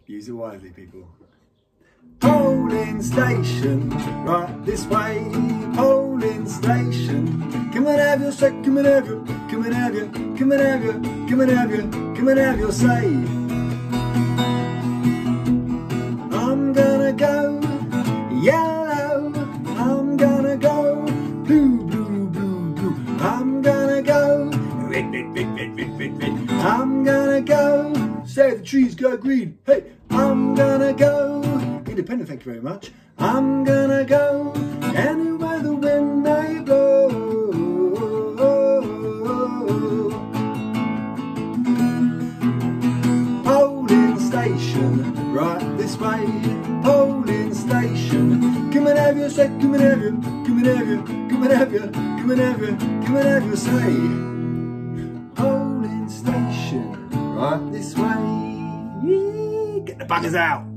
Use it wisely, people. Polling station, right this way. Polling station. Come and have your say. Come and have your. Come and have your. Come and have your. Come and have your. Come and have your say. I'm gonna go yellow. I'm gonna go blue, blue, blue, blue. I'm gonna go red, red, red, red, red, red, red. I'm gonna go. Say the trees go green. Hey, I'm gonna go. Independent, thank you very much. I'm gonna go anywhere the wind may blow. Polling station, right this way. Polling station. Come and have your say. Come and have your. Come and have your. Come and have your. Come and have your. Come and have your say. Polling station, right this way. Get the buggers out.